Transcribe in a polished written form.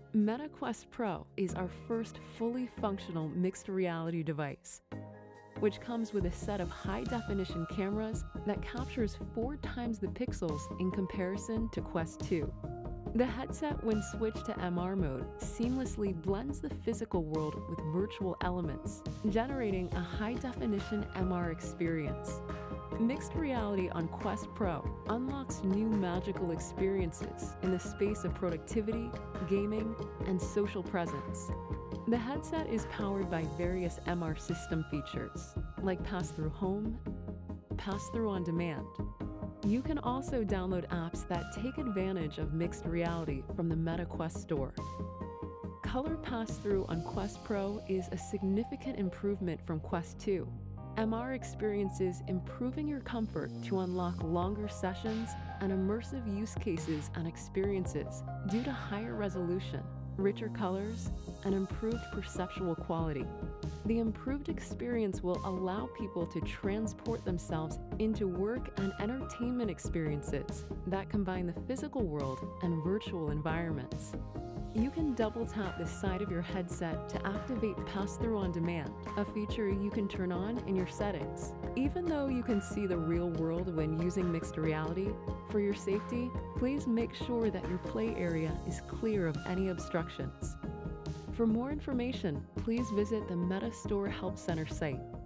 Meta Quest Pro is our first fully functional mixed reality device, which comes with a set of high-definition cameras that captures 4 times the pixels in comparison to Quest 2. The headset, when switched to MR mode, seamlessly blends the physical world with virtual elements, generating a high-definition MR experience. Mixed reality on Quest Pro unlocks new magical experiences in the space of productivity, gaming, and social presence. The headset is powered by various MR system features, like Passthrough Home, Passthrough on Demand. You can also download apps that take advantage of mixed reality from the Meta Quest store. Color Passthrough on Quest Pro is a significant improvement from Quest 2. MR experiences improving your comfort to unlock longer sessions and immersive use cases and experiences due to higher resolution, richer colors, and improved perceptual quality. The improved experience will allow people to transport themselves into work and entertainment experiences that combine the physical world and virtual environments. You can double-tap the side of your headset to activate Passthrough on Demand, a feature you can turn on in your settings. Even though you can see the real world when using mixed reality, for your safety, please make sure that your play area is clear of any obstructions. For more information, please visit the Meta Store Help Center site.